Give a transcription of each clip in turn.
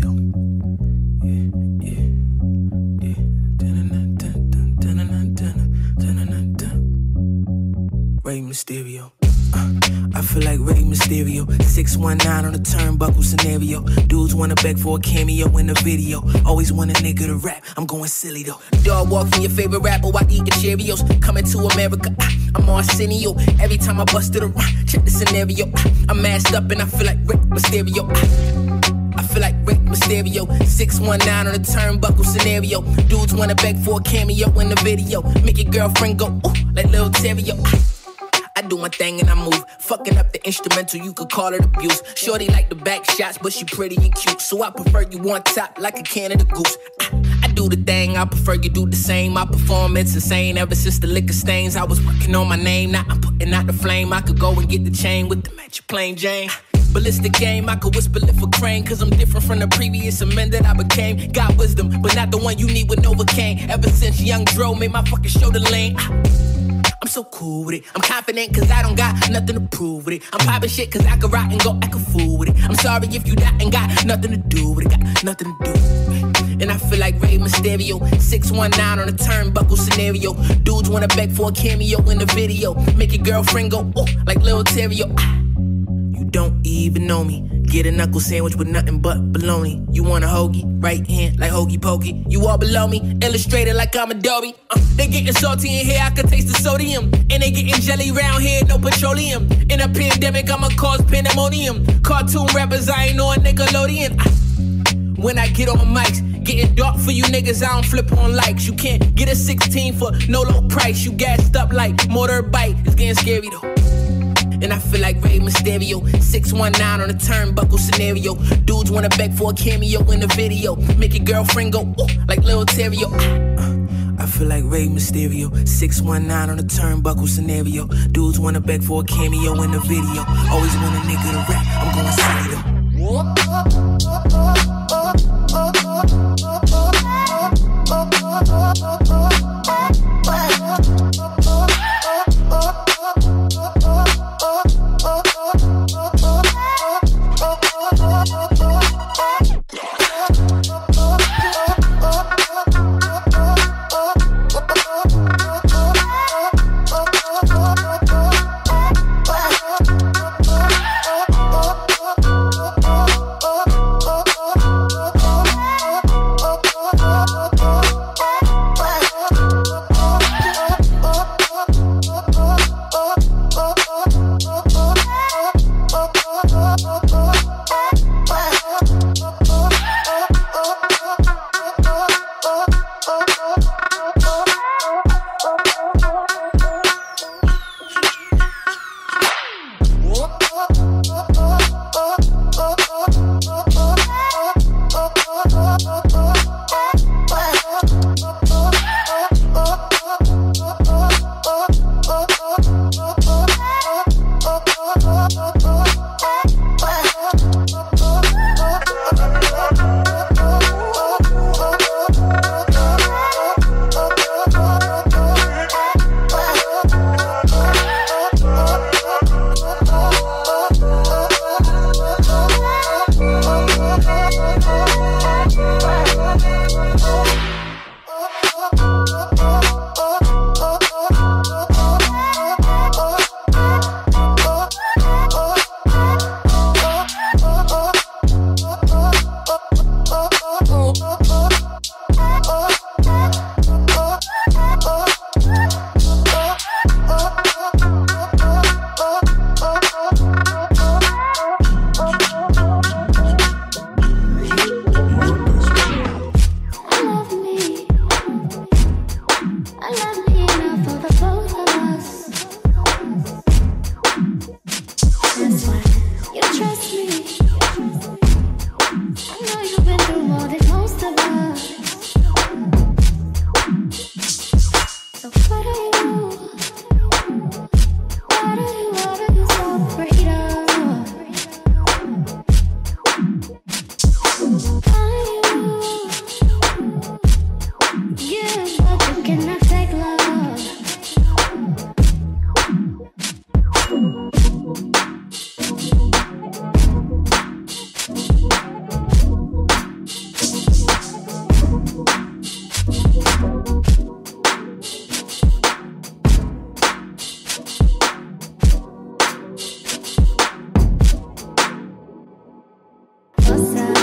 go. Yeah, yeah, yeah. Rey Mysterio. I feel like Rey Mysterio. 619 on the turnbuckle scenario. Dudes wanna beg for a cameo in the video. Always want a nigga to rap. I'm going silly though. Dog walking your favorite rapper while eating Cheerios. Coming to America, I'm Arsenio. Every time I busted a rhyme, check the scenario. I'm masked up and I feel like Rey Mysterio. I feel like Rey Mysterio. 619 on the turnbuckle scenario. Dudes wanna beg for a cameo in the video. Make your girlfriend go ooh like Lil Terrio. I do my thing and I move. Fucking up the instrumental, you could call it abuse. Shorty like the back shots, but she pretty and cute. So I prefer you on top like a Canada Goose. I do the thing, I prefer you do the same. My performance insane ever since the liquor stains. I was working on my name, now I'm putting out the flame. I could go and get the chain with the match plain Jane. Ballistic game, I could whisper it for Crane. Cause I'm different from the previous men that I became. Got wisdom, but not the one you need with Novocaine. Ever since Young Dro made my fucking shoulder lane. I'm so cool with it. I'm confident cause I don't got nothing to prove with it. I'm popping shit cause I can rock and go act a fool with it. I'm sorry if you die and got nothing to do with it. Got nothing to do with it. And I feel like Rey Mysterio. 619 on a turnbuckle scenario. Dudes wanna beg for a cameo in the video. Make your girlfriend go ooh like Lil Terrio. You don't even know me. Get a knuckle sandwich with nothing but bologna. You want a hoagie, right hand like hokey pokey. You all below me, illustrated like I'm Adobe. They getting salty in here, I can taste the sodium. And they getting jelly round here, no petroleum. In a pandemic, I'ma cause pandemonium. Cartoon rappers, I ain't on Nickelodeon. When I get on mics, getting dark for you niggas, I don't flip on likes. You can't get a 16 for no low price. You gassed up like motorbike, it's getting scary though. And I feel like Rey Mysterio. 619 on a turnbuckle scenario. Dudes wanna beg for a cameo in the video. Make your girlfriend go ooh like Lil Terrio. I feel like Rey Mysterio. 619 on a turnbuckle scenario. Dudes wanna beg for a cameo in the video. Always want a nigga to rap. I'm going silly though.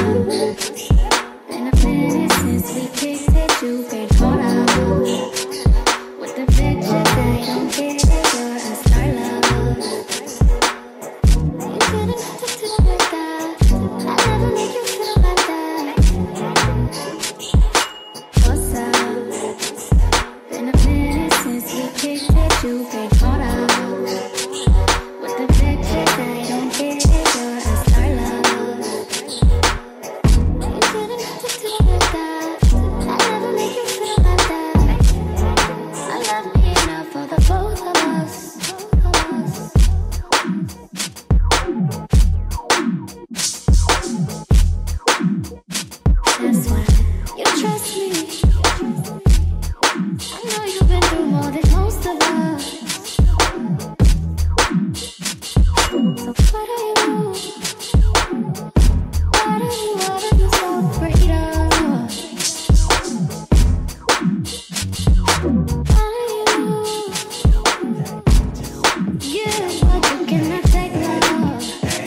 Been a minute since we kicked it, you've been caught up with the picture that don't get it, you're a star love. You couldn't have to do it like that. I never make you feel like that. What's up? Been a minute since we kicked it, you've been caught up with the picture that don't get it, you're a star love. You couldn't have to do it like that. I never make you feel like that. I love me enough for the both of us. That's why you trust me. I know you've been through more than most of us. So what do you do? What are you so afraid of? What do you give what you cannot take love?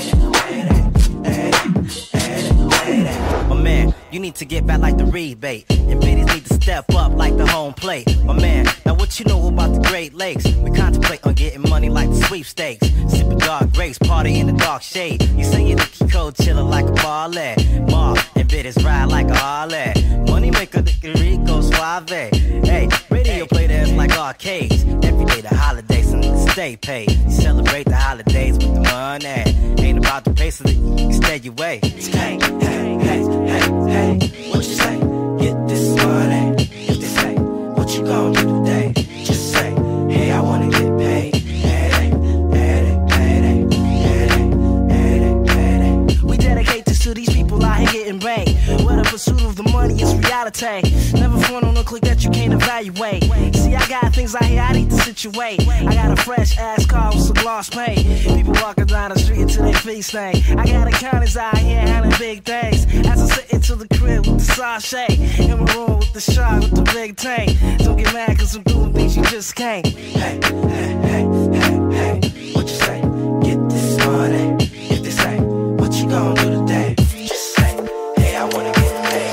My man, you need to get back like the rebate, and biddies need to step up like the home plate. My man, now what you know about the Great Lakes? We contemplate on getting money like the sweepstakes. Sipping dark grapes, party in the dark shade. You say you look cold, chillin' like a ballet. Mark and biddies ride like a Harley. Money maker, the Rico Suave. Hey, radio play dance like arcades. Every day the holidays and the stay paid. You celebrate the holidays with the money. Ain't about the pace of it, you can stay your way. Hey, hey, hey, hey, hey, what you say? Get this money. If they say, what you gon' do today? Just say, hey, I wanna get paid. We dedicate this to these people out here getting rain. Where the pursuit of the money is reality. Never front on a click that you can't evaluate. See, I got things out here I need to situate. I got a fresh ass car with some gloss paint. People walking down the street until they feet stain. I got accountants out here handling big things. As I sit into the crib with the sachet, in my room with the shark with the big tank. Don't get mad cause I'm doing things you just can't. Hey, hey, hey, hey, hey, what you say? Get this money. If they say, what you gon' do today? Just say, hey, I wanna get paid.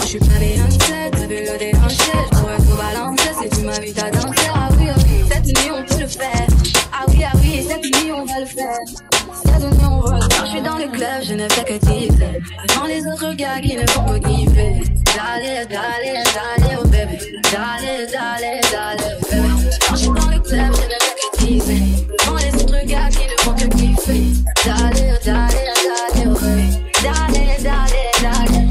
je suis pas Beyoncé, t'as vu le déhanché, je pourrais tout balancer si tu m'invites à danser. Ah oui, cette nuit on peut le faire. Ah oui, cette nuit on va le faire. Cette nuit on va le faire. Quand je suis dans le club, je ne fais que kiffer. Devant les autres gars qui ne font que kiffer. Dale, dale, dale, oh bébé. Dale, dale, dale, oh bébé. Quand je suis dans le club, je ne fais que kiffer. Devant les autres gars qui ne font que kiffer. Dale, dale, dale, oh bébé. Dale, dale, dale.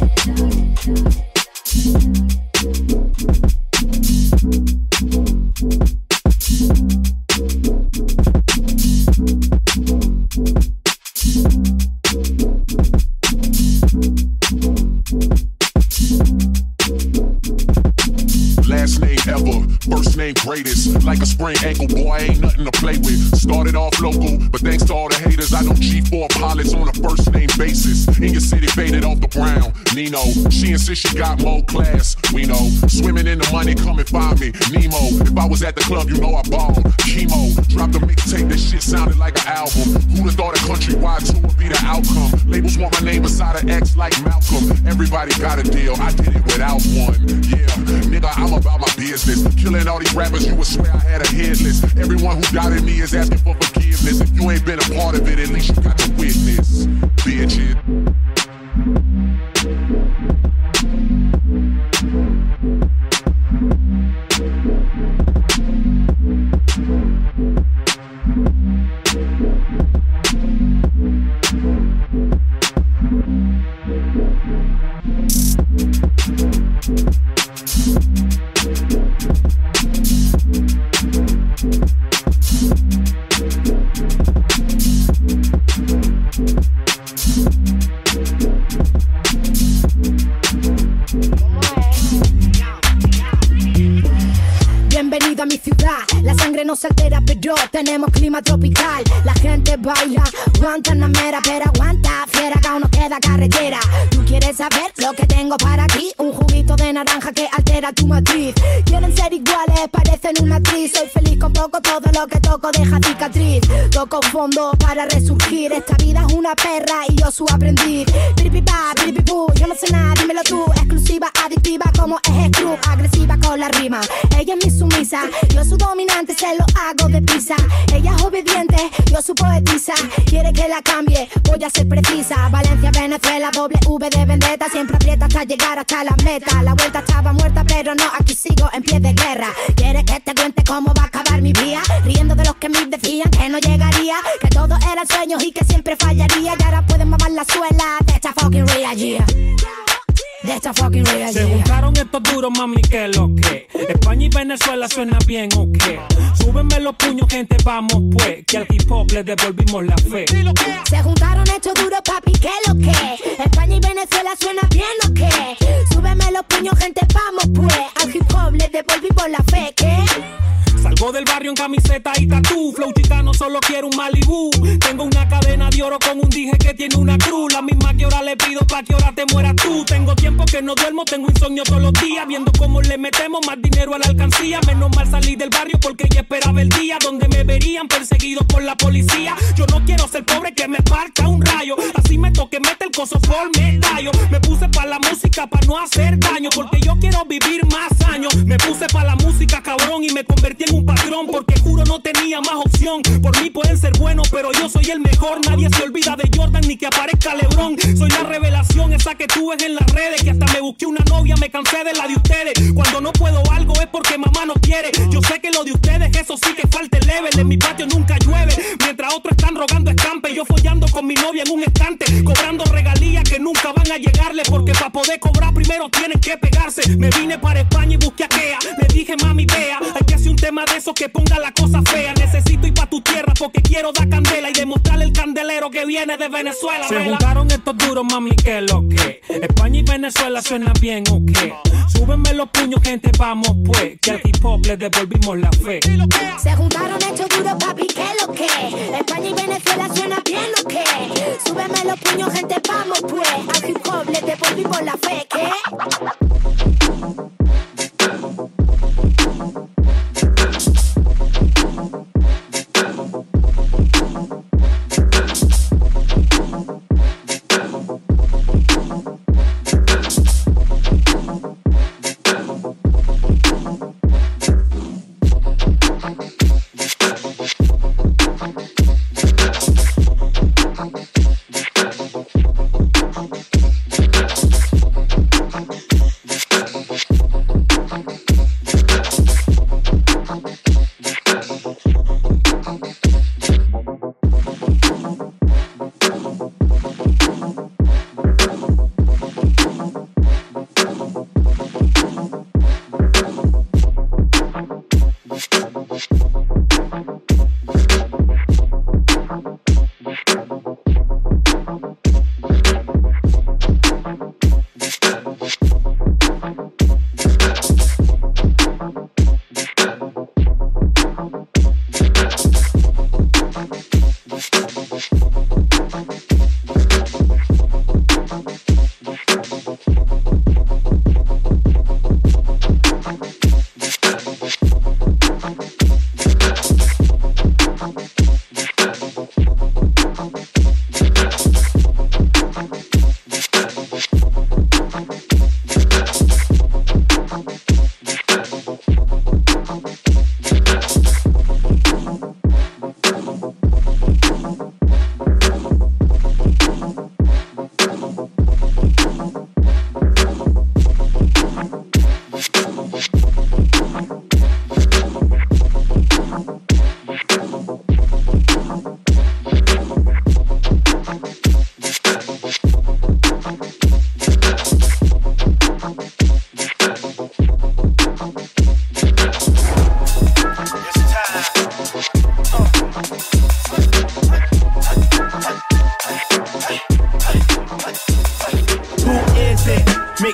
Last name ever, first name greatest. Like a sprained ankle, boy, ain't nothing to play with. Started off local, but thanks to all the haters, I know G4 pilots on a first name basis. In your city, faded off the ground. Nino, she insists she got more class. We know, swimming in the money, come and find me. Nemo, if I was at the club, you know I balled. Chemo, dropped a mixtape, that shit sounded like an album. Who'da thought a countrywide tour would be the outcome? Labels want my name beside an X like Malcolm. Everybody got a deal, I did it without one. Yeah, nigga, I'm about my business. Killing all these rappers, you would swear I had a hit list. Everyone who doubted me is asking for forgiveness. If you ain't been a part of it, at least you got to witness. Bitches. Bienvenido a mi ciudad, la sangre no se altera pero tenemos clima tropical. La gente baila, guantanamera, pero aguanta, fiera que aún nos queda carretera. ¿Tú quieres saber lo que tengo para ti? Un juguito de naranja que altera tu matriz. Quieren ser iguales, parecen una actriz. Soy feliz con poco, todo lo que toco deja cicatriz. Toco fondo para resurgir, esta vida es una perra y yo su aprendiz. Piripipa, piripipú, yo no sé nada, dímelo tú. Exclusiva, adictiva como es Scrub, agresiva con la rima. Ella es mi sumisa, yo su dominante, se lo hago deprisa. Ella es obediente, yo su poetisa. Quiere que la cambie, voy a ser precisa. Valencia, Venezuela, W de vendetta. Siempre aprieta hasta llegar hasta la meta. La vuelta estaba muerta, pero no, aquí sigo en pie de guerra. ¿Quieres que te cuente cómo va a acabar mi vida? Riendo de los que me decían que no llegaría, que todo eran sueños y que siempre fallaría. Y ahora pueden mamar la suela de esta fucking real, yeah. De esta fucking real, Se juntaron estos duros, mami, que lo que España y Venezuela suena bien, ok. Súbenme los puños, gente, vamos pues, que al hip hop le devolvimos la fe. Se juntaron estos duros, papi, que lo que España y Venezuela suena bien, ok. Súbeme los puños, gente, vamos pues, al hip hop le devolvimos la fe, ¿qué? Salgo del barrio en camiseta y tatú. Flow chicano, solo quiero un Malibu. Tengo una cadena de oro con un dije que tiene una cruz. La misma que ahora le pido pa' que ahora te mueras tú. Tengo tiempo que no duermo, tengo insomnio todos los días, viendo cómo le metemos más dinero a la alcancía. Menos mal salí del barrio porque ya esperaba el día donde me verían perseguidos por la policía. Yo no quiero ser pobre que me parta un rayo. Así me toque, mete el coso por medallo. Me puse pa' la música pa' no hacer daño, porque yo quiero vivir más años. Me puse pa' la música, cabrón, y me convertí en un patrón, porque juro no tenía más opción. Por mí pueden ser buenos, pero yo soy el mejor. Nadie se olvida de Jordan ni que aparezca LeBron. Soy la revelación, esa que tú ves en las redes, que hasta me busqué una novia, me cansé de la de ustedes. Cuando no puedo algo es porque mamá no quiere. Yo sé que lo de ustedes, eso sí que falta el level. En mi patio nunca llueve, mientras otros están rogando escampe. Yo follando con mi novia en un estante, cobrando regalías que nunca van a llegarle, porque para poder cobrar primero tienen que pegarse. Me vine para España y busqué a Kea. Le dije, mami, vea, hay que hacer un tema de eso que ponga la cosa fea. Necesito ir pa' tu tierra porque quiero dar candela y demostrarle el candelero que viene de Venezuela. Se juntaron estos duros, mami, que lo que España y Venezuela suena bien, ok. Súbenme los puños, gente, vamos pues, que al hip hop le devolvimos la fe. Se juntaron estos duros, papi, que lo que España y Venezuela suena bien, ok. Súbeme los puños, gente, vamos pues, al hip hop le devolvimos la fe, ¿qué?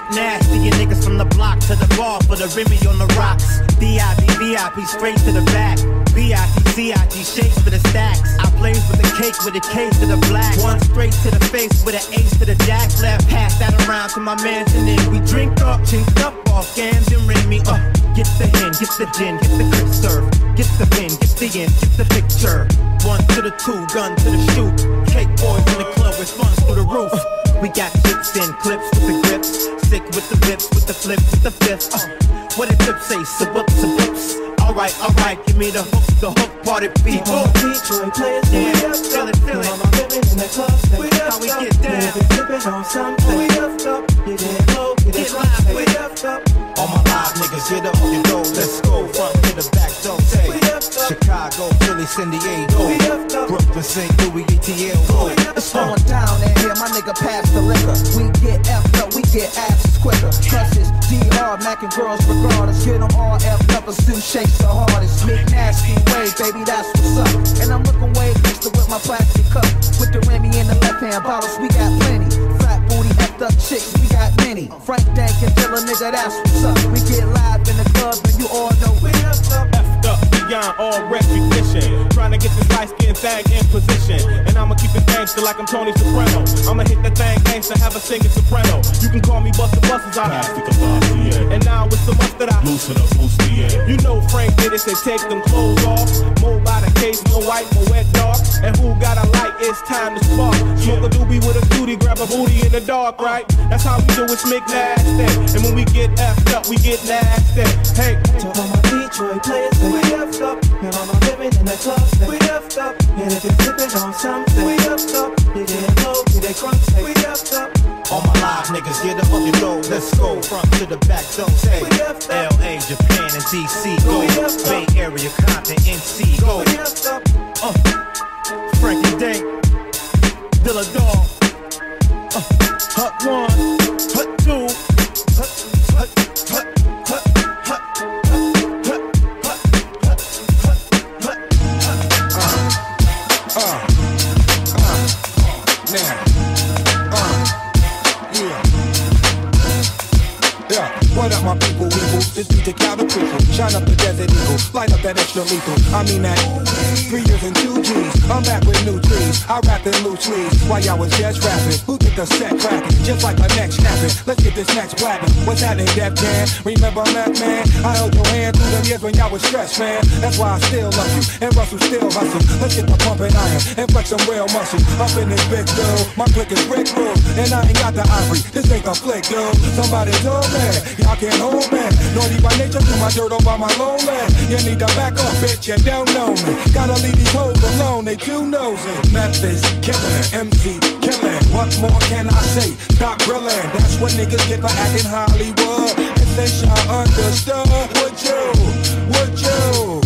nasty, you niggas from the block to the bar for the Remy on the rocks. VIP, straight to the back. VIP, shakes for the stacks. I plays with the cake with a case to the black. One straight to the face with an ace to the jack. Left, pass that around to my mans and then we drink up, chinked up off Gams and Remy. Get the hen, get the gin, get the grip serve. Get the bin, get the in, get the picture. 1 to the 2, gun to the shoot. Cake boys in the club with funds through the roof. We got kicks and clips with the grips. Sick with the whips, with the flip, with the fifth. What did Tip say? Saboops. Alright, give me the hook party people. Detroit players, yeah, feel it. Mama living in the club, How we get down? Sipping on something. We up, you get low, get live, we up. All my live niggas, get up on your door. Let's go front to the back door. Say Chicago, Philly, San Diego, Brooklyn, St. Louis, ATL. It's going down in here, my nigga pass the liquor. We get effed up, we get asses quicker. Cause it's DR, Mac and girls regardless. Get them all effed up and still shakes the hardest. Big nasty way, baby, that's what's up. And I'm looking way extra with my plastic cup. With the Remy in the left hand bottles, we got plenty. Fat booty, effed up chicks, we got many. Frank Dank and Dilla, nigga, that's what's up. We get live in the club and you all know we effed up. Effed up beyond all recognition. Trying to get this light skin thing in position. And I'ma keep it gangster like I'm Tony Soprano. I'ma hit that thing gangster, have a singing soprano. You can call me Busta Busters, I and now it's the must that I loosen up, boost the air. You know Frank did it, say take them clothes off. More by the case, no white, no wet dark. And who got a light, it's time to spark. Smoke a doobie with a cutie, grab a booty in the dark, right? That's how we do it, Smick nasty. And when we get effed up, we get nasty. Hey, to all my Detroit players, we effed up. And all my living in the club, we effed up. And if you're sipping on something, we effed up. You get low, you get crunk, we effed up. All my live niggas, get up on your door. Let's go front to the back door. Say LA, Japan, and DC. Go Bay Area, Compton, NC. Go Frankie Dank, Dilla Dog. Hut 1, Hut 2, What up, my people, this beat to count the people. Shine up the desert eagle, light up that extra lethal. I mean that 3 years and 2 G's. I'm back with new trees. I rap in loose sleeves while y'all was just rapping. Who get the set cracking? Just like my neck snapping. Let's get this next platinum. What's happening, Def Jam? Remember Mac, man? I held your hand through the years when y'all was stressed, man. That's why I still love you. And Russell still hustle. Let's get the pumping iron and flex some real muscle. Up in this big dude. My click is Rick Roll. And I ain't got the ivory. This ain't a flick, dude. Somebody told me y'all can't hold me. Naughty by nature, do my dirt over my low man. You need to back up, bitch, you don't know me. Gotta leave these hoes alone, they too nosy. Memphis, killing, MC, killing. What more can I say? Stop grilling. That's what niggas get for acting Hollywood. And they shall understood. Would you?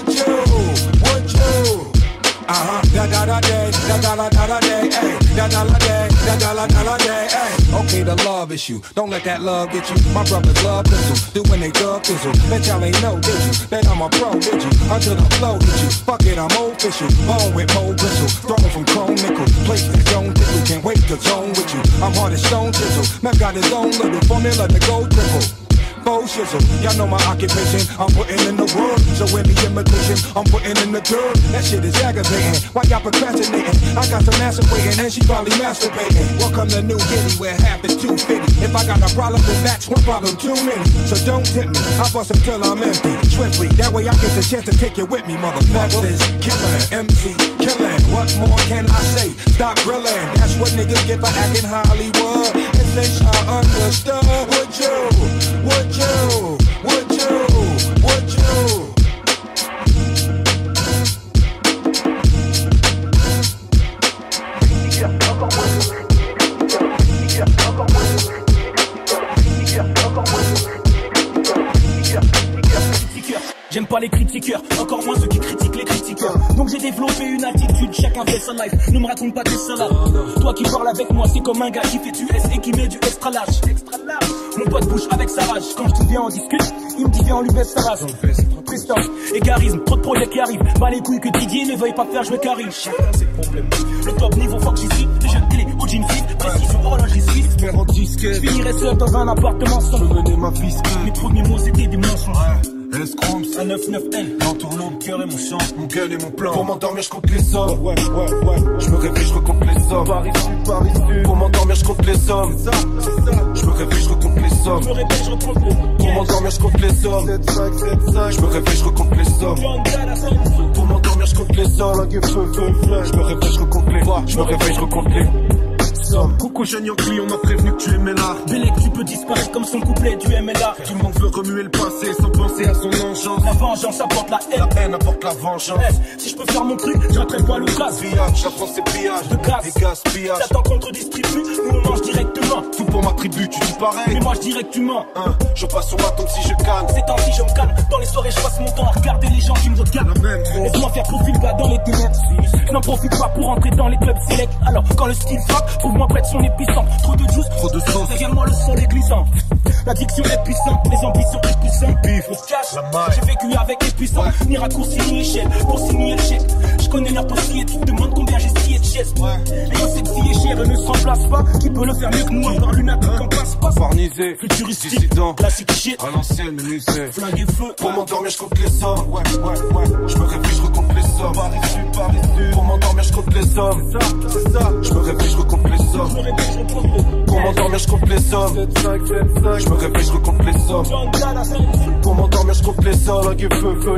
Da-da-da-day, da-da-da-da-day, ay. Da-da-da-day, da-da-da-da-day, ay. Okay, the love issue. Don't let that love get you. My brothers love pistol. Do when they dub thistle. Bet y'all ain't know, did you? Bet I'm a pro, did you? Until the flow hit you. Fuck it, I'm official. Bone with Mo Bristle. Thrown from chrome nickel. Place that don't tickle. Can't wait to zone with you. I'm hard as stone chisel. Mac got his own little formula to go triple. Faux shizzle, y'all know my occupation. I'm putting in the work, so any imitation, I'm putting in the dirt. That shit is aggravating. Why y'all procrastinating? I got some massive waiting, and she probably masturbating. Welcome to New Giddy, where half is 250. If I got a problem, then that's one problem too many. So don't tip me, I bust them till I'm empty. Swiftly, that way I get the chance to take you with me, motherfucker. Killing, MC, killing. What more can I say? Stop grilling. That's what niggas get for acting Hollywood. If they shall understood, would you? J'aime pas les critiqueurs, encore moins ceux qui critiquent les critiqueurs. Donc j'ai développé une attitude, chacun fait sa life. Ne me raconte pas tes salades. Toi qui parles avec moi, c'est comme un gars qui fait du S et qui met du extra large. Mon pote bouge avec sa rage. Quand je te viens en discute, il me dit viens on lui baisse sa race. Christophe, égarisme, trop de projets qui arrivent. Pas les couilles que Didier ne veuille pas faire jouer Karim. Chacun ses problèmes. Le top niveau fuck ici, les jeunes télé, OG jean fit, précision horlogerie suisse. Expert en disquette. Je finirais seul dans un appartement sombre. Je menais ma fiscale. Mes premiers mots c'était des mensonges. Escroms, un 9-9N. L'entourloupe, mon cœur et mon chant, mon gueule et mon plan. Pour m'endormir, je compte les sommes. Ouais. Je me réveille, je recompte les sommes. Paris Sud. Pour m'endormir, je compte les sommes. C'est ça. Je me réveille, je recompte les sommes. Je me réveille, je recompte les sommes. Pour m'endormir, je compte les sommes. 7-5. Je me réveille, je recompte les sommes. Pour m'endormir, je compte les sommes. Je me réveille, je recompte les sommes. Je me réveille, je recompte les sommes. Coucou jeune Yankee, on m'a prévenu que tu aimais l'art. Bélec, tu peux disparaître comme son couplet du MLA. Tout le monde veut remuer le passé sans penser à son enchance. La vengeance apporte la haine. La haine apporte la vengeance. Si je peux faire mon truc, j'entraîne pas le gaz. Pillage, la France c'est pillage. De gaz. Et gaspillage. J'attends qu'on te distribue, nous on mange directement. Tout pour ma tribu, tu dis pareil. Mais moi je dirais que tu mens. Je passe sur ma tombe si je calme. C'est temps si je me calme. Dans les soirées, je passe mon temps à regarder les gens qui me regardent. Laisse-moi faire profil bas dans les ténèbres. N'en profite pas pour entrer dans les clubs select. Alors quand le style frappe, trouve-moi près de son épicentre. Trop de juice, trop de sauce. Derrière moi le sol est glissant. L'addiction est puissante, les ambitions est puissantes. On se cache, j'ai vécu avec les puissants. Ni raccourci ni échelle, pour signer le chèque. Je connais leur dossier, tu te demandes combien j'ai scié de chaises. Et sexy et cher, ne se remplace pas. Qui peut le faire mieux que moi, par lunatique en passe-passe. Farnisé, futuristique, dissident, classique shit. À l'ancienne, musée, flingue et feu. Pour m'endormir, je compte les sommes. Ouais. Je me réveille, je recompte les sommes. Paris Sud. Pour m'endormir, je compte les sommes. C'est ça. Je me réveille, je recompte les sommes. Pour m'endormir, je compte les sommes. 7-5. Je me réveille, je recompte les sommes. Pour m'endormir, je compte les sommes. Je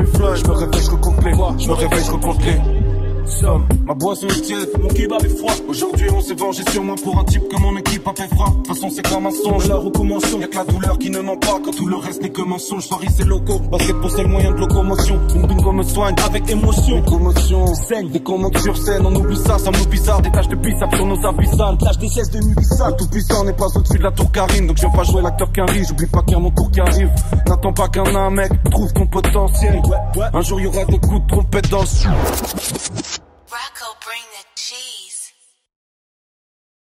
me réveille, je recompte les sommes. Je me réveille, je recompte les sommes. Ma boisson est tiède, mon kebab est froid. Aujourd'hui on s'est vengé sur moi pour un type que mon équipe a fait froid. De toute façon c'est comme un songe, la recommençons. Y'a que la douleur qui ne ment pas, quand tout le reste n'est que mensonge. Soirée c'est loco, basket pour c'est le moyen de locomotion. Une bingo me soigne avec émotion. Une commotion, saigne. Dès qu'on monte sur scène, on oublie ça me bizarre. Des taches de biceps sur nos abyssales. Tâche des siestes de Nubissa. Le tout puissant n'est pas au-dessus de la tour Karine. Donc je viens pas jouer l'acteur qu'un riche, j'oublie pas qu'il y a mon tour qui arrive. N'attends pas qu'un mec trouve ton potentiel. Ouais. Un jour y aura des coups de trompette dans le